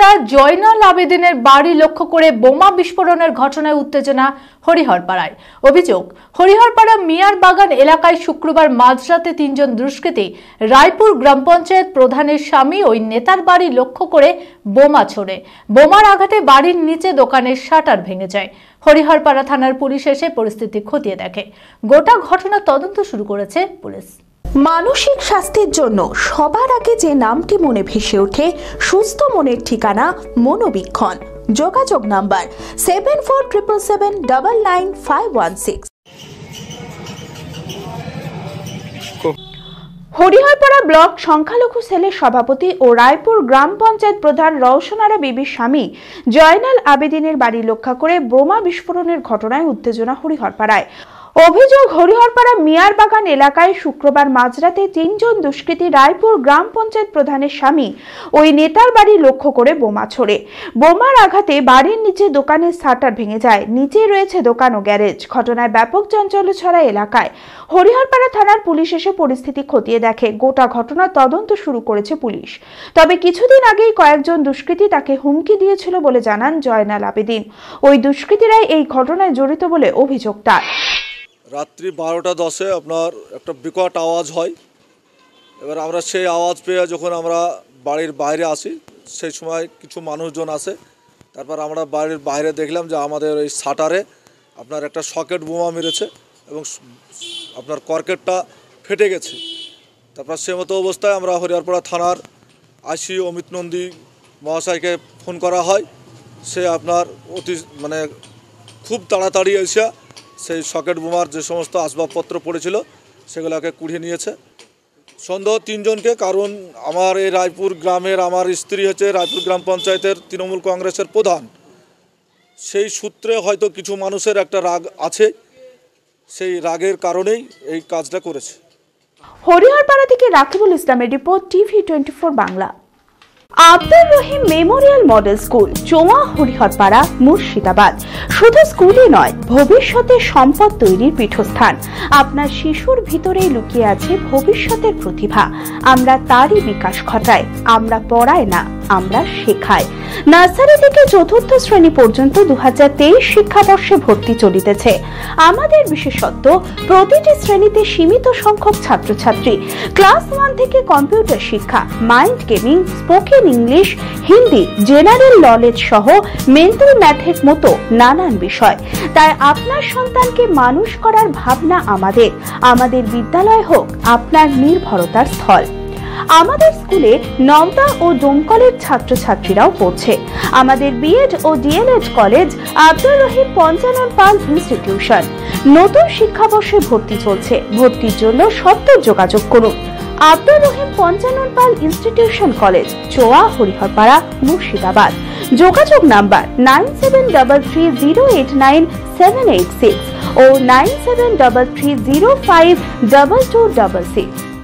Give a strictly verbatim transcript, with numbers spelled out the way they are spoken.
নেতা জয়নাল আবেদিনের বাড়ি লক্ষ্য করে বোমা বিস্ফোরণের ঘটনায় উত্তেজনা হরিহরপাড়ায়। অভিযোগ, হরিহরপাড়া মিয়ার বাগান এলাকায় শুক্রবার মাঝরাতে তিনজন দুষ্কৃতী রায়পুর গ্রাম পঞ্চায়েত প্রধানের স্বামী ওই নেতার বাড়ি লক্ষ্য করে বোমা ছোড়ে। বোমার আঘাতে বাড়ির নিচে দোকানের শাটার ভেঙে যায়। হরিহরপাড়া থানার পুলিশ এসে পরিস্থিতি খতিয়ে দেখে। গোটা ঘটনা তদন্ত শুরু করেছে পুলিশ। মানসিক স্বাস্থ্যের জন্য সবার আগে যে নামটি মনে ভেসে ওঠে, সুস্থ মনের ঠিকানা মনোবীক্ষণ। যোগাযোগ number seven four triple seven double nine five one six. Hariharpara block সংখ্যালঘু সেলের সভাপতি ও রায়পুর গ্রাম পঞ্চায়েত প্রধান রওশনারা বিবির স্বামী জয়নাল আবেদিনের বাড়ি লক্ষ্য করে বোমা বিস্ফোরণের ঘটনায় উত্তেজনা হরিহরপাড়ায়। অভিযোগ, হরিহরপাড়া মিয়ার বাগান এলাকায় শুক্রবার মাঝরাতে তিনজন দুষ্কৃতী রায়পুর গ্রাম পঞ্চায়েত প্রধানের স্বামী ওই নেতার বাড়ি লক্ষ্য করে বোমা ছোড়ে। বোমার আঘাতে বাড়ির নিচে দোকানের শাটার ভেঙে যায়। নিচে রয়েছে দোকান ও গ্যারেজ। ঘটনায় ব্যাপক চাঞ্চল্য ছড়ায় এলাকায়। হরিহরপাড়া থানার পুলিশ এসে পরিস্থিতি খতিয়ে দেখে। গোটা ঘটনার তদন্ত শুরু করেছে পুলিশ। তবে কিছুদিন আগেই কয়েকজন দুষ্কৃতী তাকে হুমকি দিয়েছিল বলে জানান জয়নাল আবেদিন। ওই দুষ্কৃতীরাই এই ঘটনায় জড়িত বলে অভিযোগ তার। রাত্রি বারোটা দশে আপনার একটা বিকট আওয়াজ হয়। এবার আমরা সেই আওয়াজ পেয়ে যখন আমরা বাড়ির বাইরে আসি, সেই সময় কিছু মানুষজন আসে। তারপর আমরা বাড়ির বাইরে দেখলাম যে আমাদের ওই শাটারে আপনার একটা সকেট বোমা মেরেছে এবং আপনার কর্কেটটা ফেটে গেছে। তারপর সে মতো অবস্থায় আমরা হরিহরপাড়া থানার আইসি অমিত নন্দী মহাশয়কে ফোন করা হয়। সে আপনার অতি মানে খুব তাড়াতাড়ি এসে সেই সকেট বোমার যে সমস্ত আসবাবপত্র পড়েছিল সেগুলোকে কুড়িয়ে নিয়েছে। সন্দেহ তিনজনকে, কারণ আমার এই রায়পুর গ্রামের আমার স্ত্রী হচ্ছে রায়পুর গ্রাম পঞ্চায়েতের তৃণমূল কংগ্রেসের প্রধান। সেই সূত্রে হয়তো কিছু মানুষের একটা রাগ আছে, সেই রাগের কারণেই এই কাজটা করেছে। হরিহরপাড়া থেকে রাকিবুল ইসলামের report, TV twenty four Bangla. Abdur Rahim memorial model school, Choa, Hariharpara, Murshidabad. শুধু স্কুলই নয়, ভবিষ্যতের সম্পদ তৈরির পীঠস্থান। আপনার শিশুর ভিতরেই লুকিয়ে আছে ভবিষ্যতের প্রতিভা। আমরা তারই বিকাশ ঘটাই। আমরা পড়াই না, আমরা শেখাই। নার্সারি থেকে চতুর্থ শ্রেণী পর্যন্ত দু হাজার তেইশ শিক্ষাবর্ষে ভর্তি চলিতেছে। আমাদের বিশেষত্ব, প্রতিটি শ্রেণীতে সীমিত সংখ্যক ছাত্রছাত্রী। ক্লাস ওয়ান থেকে কম্পিউটার শিক্ষা, mind gaming, spoken English, Hindi, general knowledge সহ মেন্টাল ম্যাথের মতো নানান বিষয়। তাই আপনার সন্তানকে মানুষ করার ভাবনা আমাদের। আমাদের বিদ্যালয় হোক আপনার নির্ভরতার স্থল। আমাদের স্কুলে নওদা ও দমকলের ছাত্রছাত্রীরাও পড়ছে। আমাদের বিএড ও D El Ed college Abdur Rahim Panchanan Pal institution. নতুন শিক্ষাবর্ষে ভর্তি চলছে। ভর্তির জন্য সত্তর যোগাযোগ করুন। Abdur Rahim Panchanan Pal institution college, Choa, Hariharpara, Murshidabad. যোগাযোগ number nine seven double three zero eight nine seven eight six ও nine seven double three zero five double two double six.